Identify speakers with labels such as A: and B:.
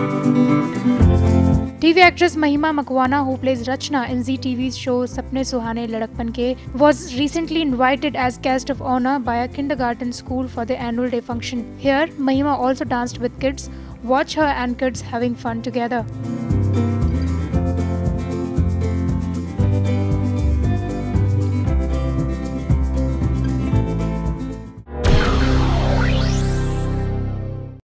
A: TV actress Mahima Makwana, who plays Rachna in Zee TV's show Sapne Suhane Ladakpan Ke, was recently invited as guest of honor by a kindergarten school for the annual day function. Here, Mahima also danced with kids. Watch her and kids having fun together.